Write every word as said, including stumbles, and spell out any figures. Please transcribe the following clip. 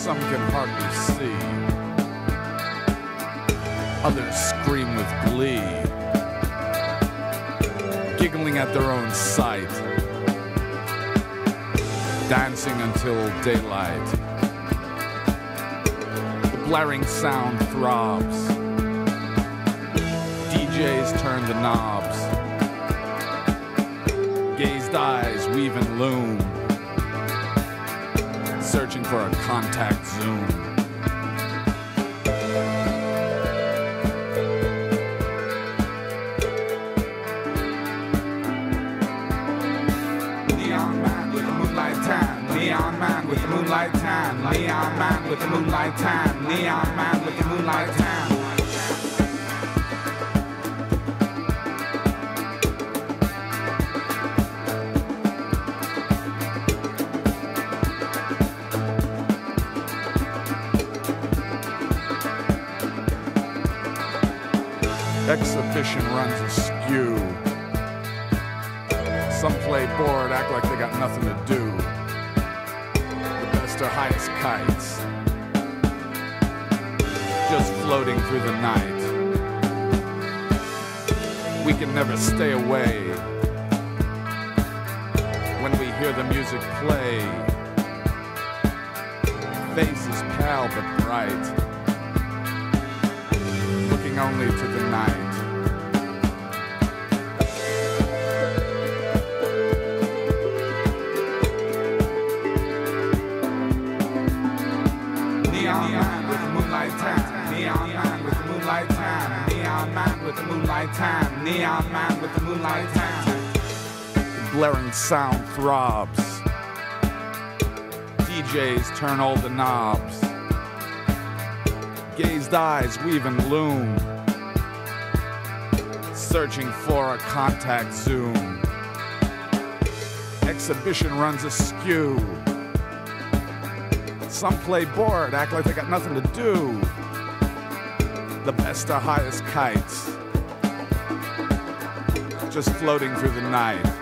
some can hardly see. Others scream with glee, giggling at their own sight, dancing until daylight. The blaring sound throbs. D Js turn the knobs. Gazed eyes weave and loom, searching for a contact zoom. Neon man with a moonlight tan, neon man with a moonlight tan, neon man with a moonlight tan, neon man with a moonlight tan. Exhibition runs askew. Some play bored, act like they got nothing to do. The best are highest kites, just floating through the night. We can never stay away when we hear the music play. Faces pale but bright, looking only to the night. Neon man with a moonlight tan, neon man with a moonlight tan, neon man with a moonlight tan, neon man with a moonlight tan. The blaring sound throbs. D Js turn all the knobs. Gazed eyes weave and loom, searching for a contact zoom. Exhibition runs askew. Some play bored, act like they got nothing to do. The best are highest kites, just floating through the night.